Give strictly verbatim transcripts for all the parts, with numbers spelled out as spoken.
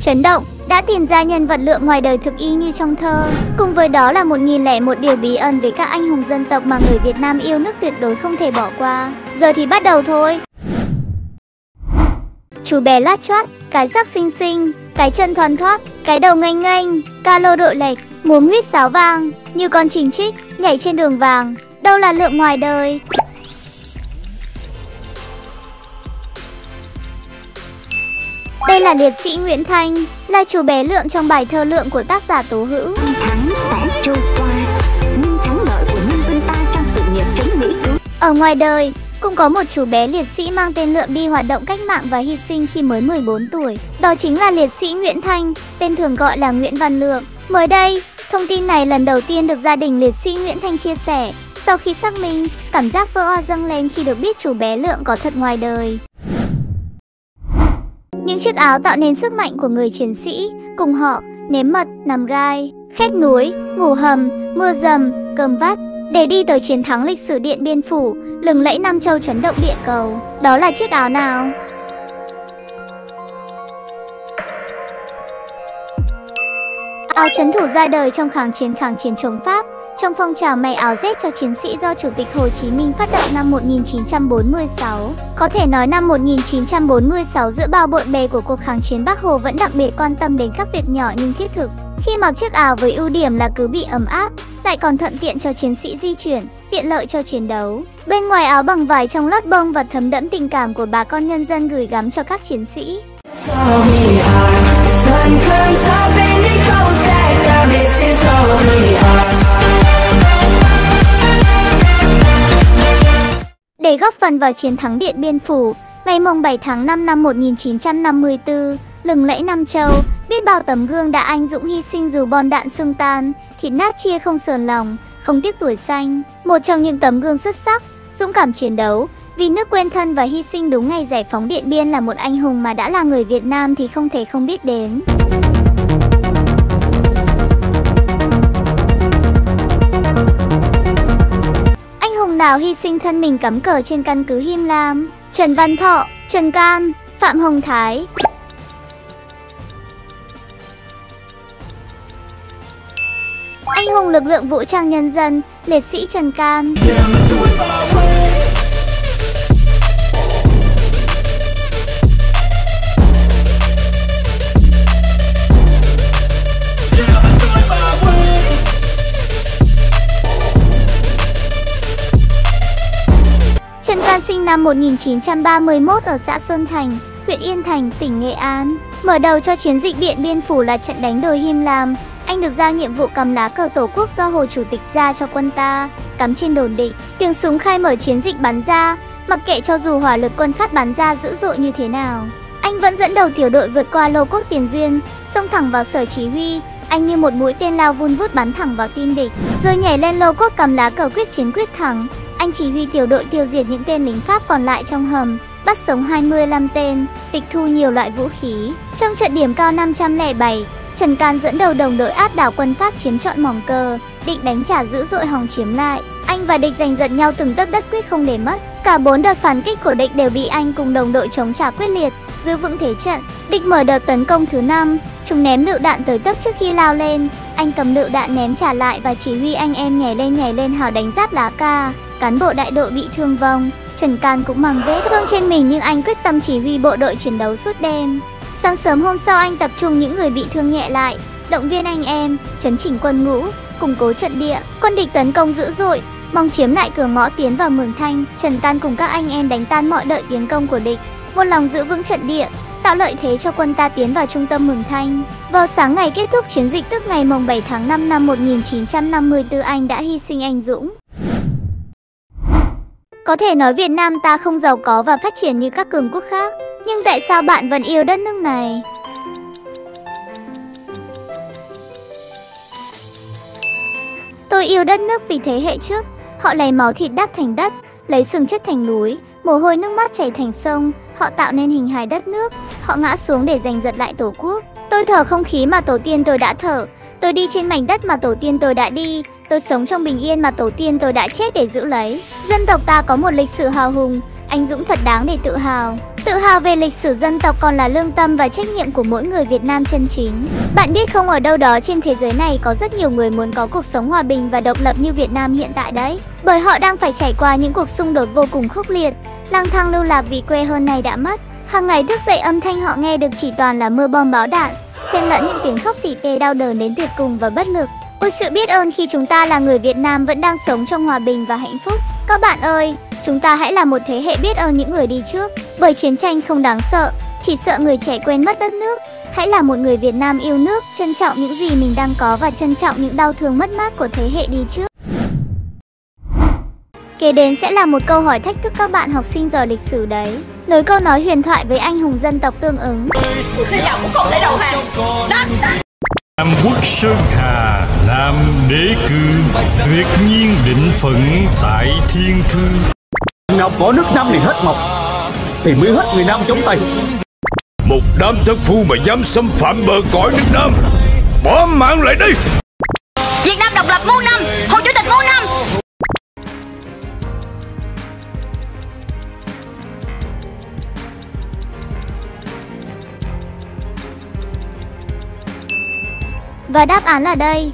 chấn động, đã tìm ra nhân vật lượng ngoài đời thực y như trong thơ. Cùng với đó là một nghìn lẻ một điều bí ẩn về các anh hùng dân tộc mà người Việt Nam yêu nước tuyệt đối không thể bỏ qua. Giờ thì bắt đầu thôi. Chú bé lát choát, cái sắc xinh xinh, cái chân thoăn thoắt, cái đầu nghênh nghênh, ca lô đội lệch, múa huýt sáo vang, như con trình trích, nhảy trên đường vàng. Đâu là lượng ngoài đời? Đây là liệt sĩ Nguyễn Thanh, là chú bé Lượng trong bài thơ Lượng của tác giả Tố Hữu. Tháng sẽ trôi qua, nhưng thắng lợi của nhân dân ta trong sự nghiệp chống Mỹ xứ. Ở ngoài đời, cũng có một chú bé liệt sĩ mang tên Lượng đi hoạt động cách mạng và hy sinh khi mới mười bốn tuổi. Đó chính là liệt sĩ Nguyễn Thanh, tên thường gọi là Nguyễn Văn Lượng. Mới đây, thông tin này lần đầu tiên được gia đình liệt sĩ Nguyễn Thanh chia sẻ. Sau khi xác minh, cảm giác vỡ òa dâng lên khi được biết chú bé Lượng có thật ngoài đời. Những chiếc áo tạo nên sức mạnh của người chiến sĩ, cùng họ, nếm mật, nằm gai, khuét núi, ngủ hầm, mưa dầm, cơm vắt, để đi tới chiến thắng lịch sử Điện Biên Phủ, lừng lẫy Nam Châu chấn động địa cầu. Đó là chiếc áo nào? Áo trấn thủ ra đời trong kháng chiến kháng chiến chống Pháp, trong phong trào may áo rét cho chiến sĩ do Chủ tịch Hồ Chí Minh phát động năm một nghìn chín trăm bốn mươi sáu. Có thể nói năm một nghìn chín trăm bốn mươi sáu giữa bao bộn bề của cuộc kháng chiến, Bác Hồ vẫn đặc biệt quan tâm đến các việc nhỏ nhưng thiết thực. Khi mặc chiếc áo với ưu điểm là cứ bị ấm áp, lại còn thuận tiện cho chiến sĩ di chuyển, tiện lợi cho chiến đấu. Bên ngoài áo bằng vải trong lớp bông và thấm đẫm tình cảm của bà con nhân dân gửi gắm cho các chiến sĩ. Để góp phần vào chiến thắng Điện Biên Phủ, ngày bảy tháng năm năm một nghìn chín trăm năm mươi tư, lừng lẫy Nam Châu, biết bao tấm gương đã anh dũng hy sinh dù bom đạn xương tan, thịt nát chia không sờn lòng, không tiếc tuổi xanh. Một trong những tấm gương xuất sắc, dũng cảm chiến đấu, vì nước quên thân và hy sinh đúng ngày giải phóng Điện Biên là một anh hùng mà đã là người Việt Nam thì không thể không biết đến. Anh hùng nào hy sinh thân mình cắm cờ trên căn cứ Him Lam? Trần Văn Thọ, Trần Can, Phạm Hồng Thái. Anh hùng lực lượng vũ trang nhân dân, liệt sĩ Trần Can. Trần Can sinh năm một nghìn chín trăm ba mươi mốt ở xã Sơn Thành, huyện Yên Thành, tỉnh Nghệ An. Mở đầu cho chiến dịch Điện Biên Phủ là trận đánh đồi Him Lam. Anh được giao nhiệm vụ cắm lá cờ Tổ quốc do Hồ Chủ tịch ra cho quân ta, cắm trên đồn định. Tiếng súng khai mở chiến dịch bắn ra, mặc kệ cho dù hỏa lực quân Pháp bắn ra dữ dội như thế nào. Anh vẫn dẫn đầu tiểu đội vượt qua lô cốt Tiền Duyên, xông thẳng vào sở chỉ huy. Anh như một mũi tên lao vun vút bắn thẳng vào tim địch, rồi nhảy lên lô cốt cầm lá cờ quyết chiến quyết thắng. Anh chỉ huy tiểu đội tiêu diệt những tên lính Pháp còn lại trong hầm, bắt sống hai mươi lăm tên, tịch thu nhiều loại vũ khí. Trong trận điểm cao năm trăm lẻ bảy, Trần Can dẫn đầu đồng đội áp đảo quân Pháp chiếm trọn Mỏng Cờ, định đánh trả dữ dội hòng chiếm lại. Anh và địch giành giật nhau từng tấc đất quyết không để mất. Cả bốn đợt phản kích của địch đều bị anh cùng đồng đội chống trả quyết liệt, giữ vững thế trận. Địch mở đợt tấn công thứ năm, chúng ném lựu đạn tới tấp trước khi lao lên. Anh cầm lựu đạn ném trả lại và chỉ huy anh em nhảy lên nhảy lên hào đánh giáp lá ca. Cán bộ đại đội bị thương vong, Trần Can cũng mang vết thương trên mình nhưng anh quyết tâm chỉ huy bộ đội chiến đấu suốt đêm. Sáng sớm hôm sau anh tập trung những người bị thương nhẹ lại, động viên anh em, chấn chỉnh quân ngũ, củng cố trận địa. Quân địch tấn công dữ dội, mong chiếm lại cửa ngõ tiến vào Mường Thanh. Trần Can cùng các anh em đánh tan mọi đợt tiến công của địch, một lòng giữ vững trận địa, tạo lợi thế cho quân ta tiến vào trung tâm Mường Thanh. Vào sáng ngày kết thúc chiến dịch tức ngày bảy tháng năm năm một nghìn chín trăm năm mươi tư, anh đã hy sinh anh dũng. Có thể nói Việt Nam ta không giàu có và phát triển như các cường quốc khác, nhưng tại sao bạn vẫn yêu đất nước này? Tôi yêu đất nước vì thế hệ trước, họ lấy máu thịt đắp thành đất, lấy sừng chất thành núi, mồ hôi nước mắt chảy thành sông, họ tạo nên hình hài đất nước, họ ngã xuống để giành giật lại Tổ quốc. Tôi thở không khí mà tổ tiên tôi đã thở, tôi đi trên mảnh đất mà tổ tiên tôi đã đi, tôi sống trong bình yên mà tổ tiên tôi đã chết để giữ lấy. Dân tộc ta có một lịch sử hào hùng, anh dũng thật đáng để tự hào. Tự hào về lịch sử dân tộc còn là lương tâm và trách nhiệm của mỗi người Việt Nam chân chính. Bạn biết không, ở đâu đó trên thế giới này có rất nhiều người muốn có cuộc sống hòa bình và độc lập như Việt Nam hiện tại đấy. Bởi họ đang phải trải qua những cuộc xung đột vô cùng khốc liệt, lang thang lưu lạc vì quê hương này đã mất. Hàng ngày thức dậy âm thanh họ nghe được chỉ toàn là mưa bom bão đạn, xen lẫn những tiếng khóc tỉ tê đau đớn đến tuyệt cùng và bất lực. Ôi sự biết ơn khi chúng ta là người Việt Nam vẫn đang sống trong hòa bình và hạnh phúc. Các bạn ơi, chúng ta hãy là một thế hệ biết ơn những người đi trước. Bởi chiến tranh không đáng sợ, chỉ sợ người trẻ quên mất đất nước. Hãy là một người Việt Nam yêu nước, trân trọng những gì mình đang có và trân trọng những đau thương mất mát của thế hệ đi trước. Kế đến sẽ là một câu hỏi thách thức các bạn học sinh giỏi lịch sử đấy. Nối câu nói huyền thoại với anh hùng dân tộc tương ứng. Xin chào cuối cùng để đầu hàng. Nam quốc sơn hà, Nam đế cương, tuyệt nhiên định phận tại thiên thư. Nào có nước Nam liền hết mọc, thì mới hết người Nam chống Tây. Một đám thất phu mà dám xâm phạm bờ cõi nước Nam, bỏ mạng lại đi. Việt Nam độc lập muôn năm, Hồ Chủ tịch muôn năm. Và đáp án là đây.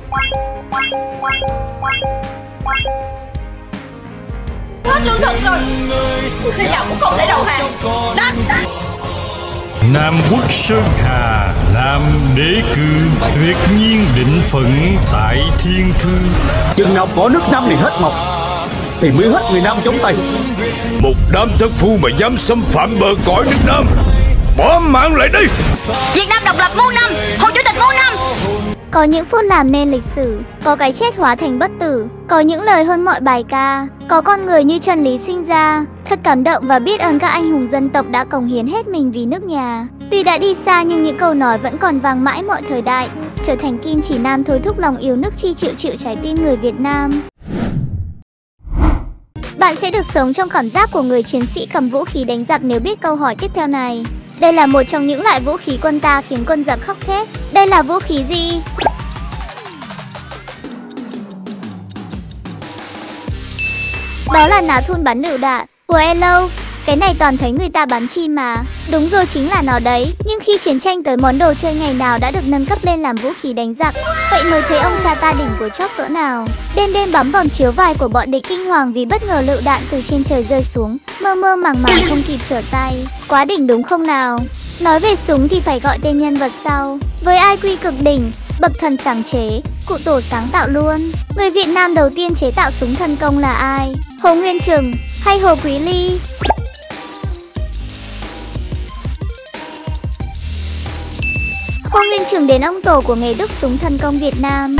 Hết lương thực rồi. Xin chào cuối cùng để đầu hàng. Đánh, đánh. Nam quốc sơn hà, Nam đế cương, tuyệt nhiên định phận tại thiên thư. Chừng nào có nước Nam liền hết mọc, thì mới hết người Nam chống Tây. Một đám thất phu mà dám xâm phạm bờ cõi nước Nam, bỏ mạng lại đi. Việt Nam độc lập muôn năm, Hồ Chủ tịch muôn năm. Có những phút làm nên lịch sử, có cái chết hóa thành bất tử, có những lời hơn mọi bài ca, có con người như chân lý sinh ra. Thật cảm động và biết ơn các anh hùng dân tộc đã cống hiến hết mình vì nước nhà. Tuy đã đi xa nhưng những câu nói vẫn còn vang mãi mọi thời đại, trở thành kim chỉ nam thôi thúc lòng yêu nước chi chịu chịu trái tim người Việt Nam. Bạn sẽ được sống trong cảm giác của người chiến sĩ cầm vũ khí đánh giặc nếu biết câu hỏi tiếp theo này. Đây là một trong những loại vũ khí quân ta khiến quân giặc khóc thét. Đây là vũ khí gì? Đó là ná thun bắn lựu đạn. Ủa lâu, cái này toàn thấy người ta bắn chim mà. Đúng rồi, chính là nó đấy. Nhưng khi chiến tranh tới, món đồ chơi ngày nào đã được nâng cấp lên làm vũ khí đánh giặc. Vậy mới thấy ông cha ta đỉnh của chóp cỡ nào. Đêm đêm bắn vào chiếu vai của bọn địch kinh hoàng vì bất ngờ lựu đạn từ trên trời rơi xuống, mơ mơ màng màng không kịp trở tay. Quá đỉnh đúng không nào? Nói về súng thì phải gọi tên nhân vật sau. Với i kiu cực đỉnh, bậc thần sáng chế, cụ tổ sáng tạo luôn. Người Việt Nam đầu tiên chế tạo súng thân công là ai? Hồ Nguyên Trừng hay Hồ Quý Ly? Hồ Nguyên Trừng đến ông tổ của nghề đúc súng thân công Việt Nam.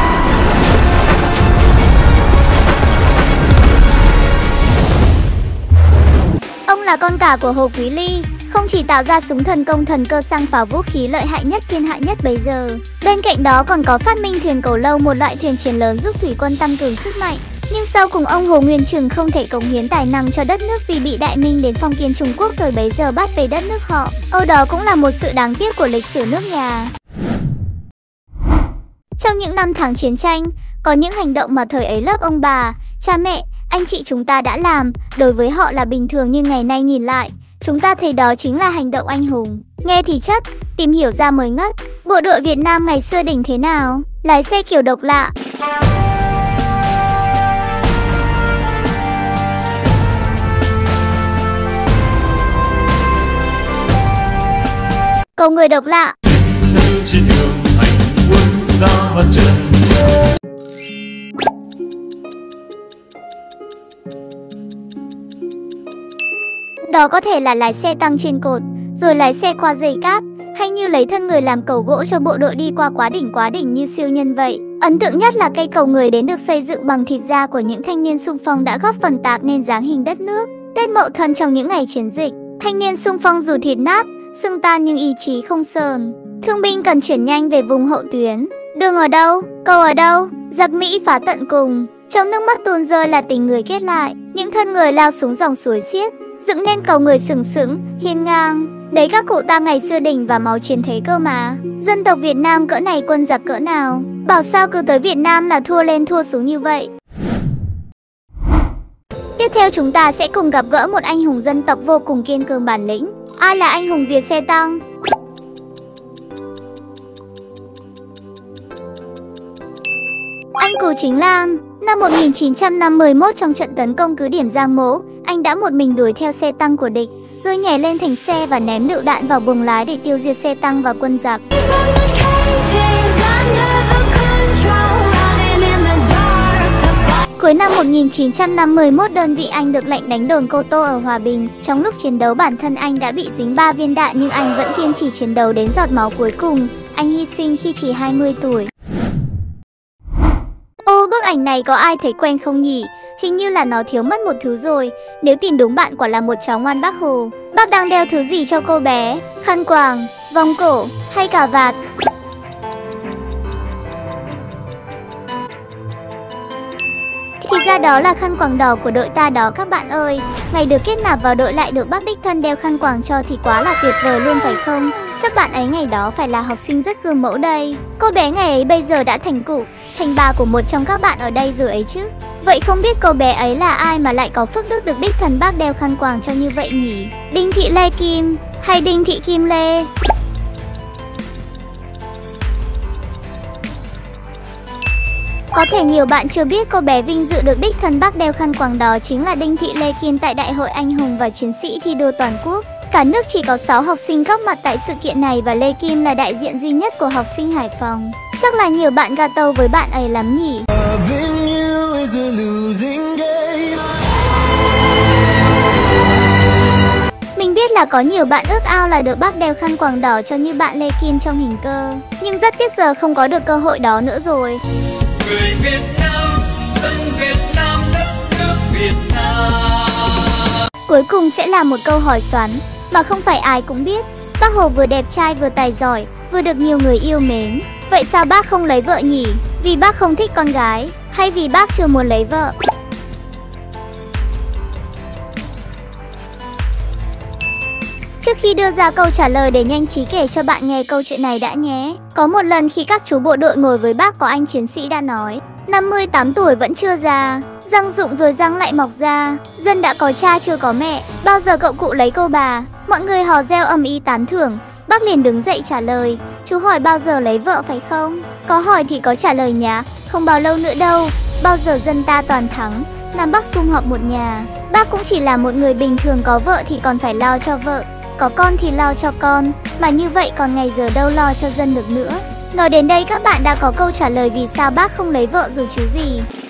Ông là con cả của Hồ Quý Ly, không chỉ tạo ra súng thần công thần cơ sang pháo vũ khí lợi hại nhất thiên hạ nhất bấy giờ. Bên cạnh đó còn có phát minh thuyền cầu lâu, một loại thuyền chiến lớn giúp thủy quân tăng cường sức mạnh. Nhưng sau cùng ông Hồ Nguyên Trừng không thể cống hiến tài năng cho đất nước vì bị Đại Minh đến phong kiến Trung Quốc thời bấy giờ bắt về đất nước họ. Âu đó cũng là một sự đáng tiếc của lịch sử nước nhà. Trong những năm tháng chiến tranh, có những hành động mà thời ấy lớp ông bà, cha mẹ, anh chị chúng ta đã làm, đối với họ là bình thường, nhưng ngày nay nhìn lại, chúng ta thấy đó chính là hành động anh hùng. Nghe thì chất, tìm hiểu ra mới ngất. Bộ đội Việt Nam ngày xưa đỉnh thế nào? Lái xe kiểu độc lạ. Cầu người độc lạ. Trên đường hành quân ra mặt trận. Đó có thể là lái xe tăng trên cột, rồi lái xe qua dây cáp, hay như lấy thân người làm cầu gỗ cho bộ đội đi qua. Quá đỉnh quá đỉnh như siêu nhân vậy. Ấn tượng nhất là cây cầu người đến được xây dựng bằng thịt da của những thanh niên xung phong đã góp phần tạo nên dáng hình đất nước. Tết Mậu Thân trong những ngày chiến dịch, thanh niên xung phong dù thịt nát, xương tan nhưng ý chí không sờn. Thương binh cần chuyển nhanh về vùng hậu tuyến. Đường ở đâu? Cầu ở đâu? Giặc Mỹ phá tận cùng. Trong nước mắt tuôn rơi là tình người kết lại. Những thân người lao xuống dòng suối xiết, dựng nên cầu người sừng sững, hiên ngang. Đấy các cụ ta ngày xưa đỉnh và máu chiến thế cơ mà. Dân tộc Việt Nam cỡ này, quân giặc cỡ nào. Bảo sao cứ tới Việt Nam là thua lên thua xuống như vậy. Tiếp theo chúng ta sẽ cùng gặp gỡ một anh hùng dân tộc vô cùng kiên cường bản lĩnh. Ai là anh hùng diệt xe tăng? Anh Cù Chính Lan. Năm một nghìn chín trăm năm mươi mốt, trong trận tấn công cứ điểm Giang Mỗ, anh đã một mình đuổi theo xe tăng của địch, rồi nhảy lên thành xe và ném lựu đạn vào buồng lái để tiêu diệt xe tăng và quân giặc. Cuối năm một nghìn chín trăm năm mươi mốt, đơn vị anh được lệnh đánh đồn Cô Tô ở Hòa Bình. Trong lúc chiến đấu, bản thân anh đã bị dính ba viên đạn nhưng anh vẫn kiên trì chiến đấu đến giọt máu cuối cùng. Anh hy sinh khi chỉ hai mươi tuổi. Ô, bức ảnh này có ai thấy quen không nhỉ? Hình như là nó thiếu mất một thứ rồi. Nếu tìm đúng, bạn quả là một cháu ngoan Bác Hồ. Bác đang đeo thứ gì cho cô bé? Khăn quàng, vòng cổ hay cà vạt? Thì ra đó là khăn quàng đỏ của đội ta đó các bạn ơi. Ngày được kết nạp vào đội lại được bác đích thân đeo khăn quàng cho thì quá là tuyệt vời luôn phải không? Chắc bạn ấy ngày đó phải là học sinh rất gương mẫu đây. Cô bé ngày ấy bây giờ đã thành cụ, thành bà của một trong các bạn ở đây rồi ấy chứ. Vậy không biết cô bé ấy là ai mà lại có phước đức được đích thân bác đeo khăn quàng cho như vậy nhỉ? Đinh Thị Lê Kim hay Đinh Thị Kim Lê? Có thể nhiều bạn chưa biết cô bé vinh dự được đích thân bác đeo khăn quàng đó chính là Đinh Thị Lê Kim tại Đại hội Anh hùng và Chiến sĩ thi đua toàn quốc. Cả nước chỉ có sáu học sinh góp mặt tại sự kiện này và Lê Kim là đại diện duy nhất của học sinh Hải Phòng. Chắc là nhiều bạn gà tâu với bạn ấy lắm nhỉ? Mình biết là có nhiều bạn ước ao là được bác đeo khăn quàng đỏ cho như bạn Lê Kim trong hình cơ. Nhưng rất tiếc giờ không có được cơ hội đó nữa rồi. Người Việt Nam, dân Việt Nam, đất nước Việt Nam. Cuối cùng sẽ là một câu hỏi xoắn mà không phải ai cũng biết. Bác Hồ vừa đẹp trai vừa tài giỏi, vừa được nhiều người yêu mến. Vậy sao bác không lấy vợ nhỉ? Vì bác không thích con gái hay vì bác chưa muốn lấy vợ? Trước khi đưa ra câu trả lời để nhanh trí kể cho bạn nghe câu chuyện này đã nhé. Có một lần khi các chú bộ đội ngồi với bác, có anh chiến sĩ đã nói: năm mươi tám tuổi vẫn chưa già, răng rụng rồi răng lại mọc ra, dân đã có cha chưa có mẹ, bao giờ cậu cụ lấy cô bà? Mọi người hò reo ầm ĩ tán thưởng. Bác liền đứng dậy trả lời: chú hỏi bao giờ lấy vợ phải không? Có hỏi thì có trả lời nhá, không bao lâu nữa đâu, bao giờ dân ta toàn thắng. Nam Bắc sum họp một nhà. Bác cũng chỉ là một người bình thường, có vợ thì còn phải lo cho vợ, có con thì lo cho con, mà như vậy còn ngày giờ đâu lo cho dân được nữa. Nói đến đây các bạn đã có câu trả lời vì sao bác không lấy vợ rồi chứ gì.